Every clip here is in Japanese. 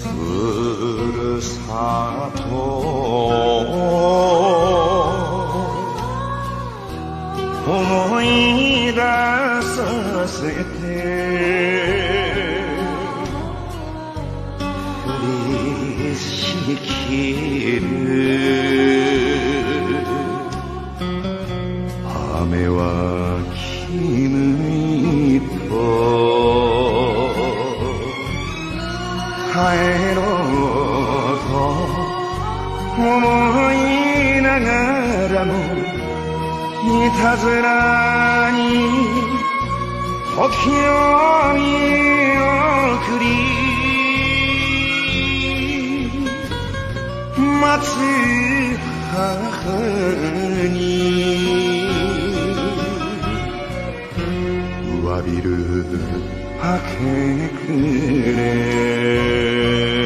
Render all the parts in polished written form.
ふるさと思い出させて降りしきる雨は君と帰ろうと思いながらもいたずらに時を見送り待つ母に詫びる明け暮れ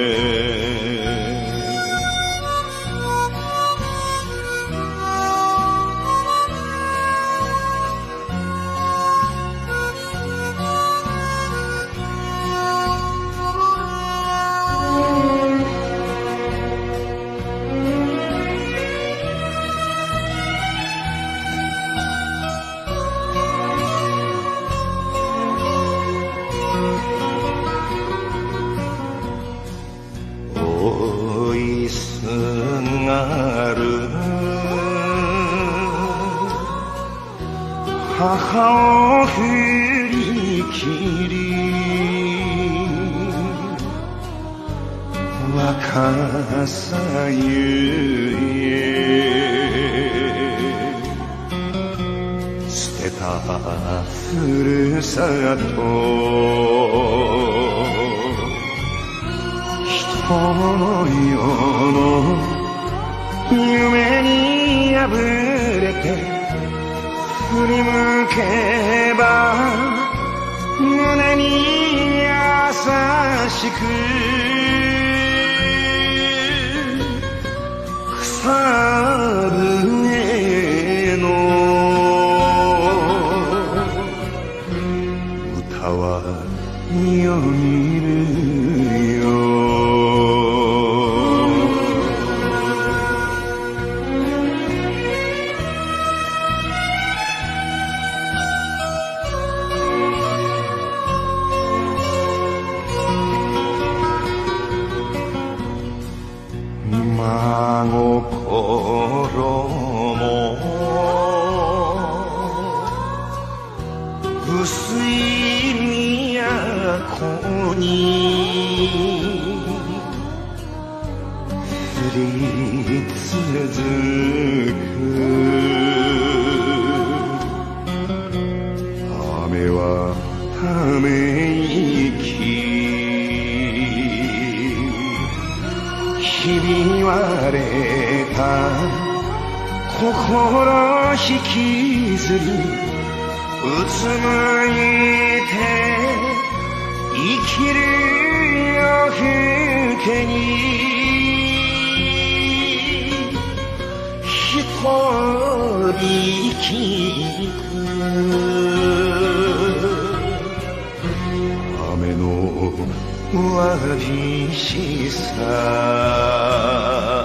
追いすがる母を振り切り若さゆえ捨てたふるさとこの世の夢に破れて振り向けば胸に優しく草笛の歌はよぎるよ真心も薄い都に降り続く雨はため息ひび割れた心引きずりうつむいて生きる夜更けに一人聞く雨のわびしさ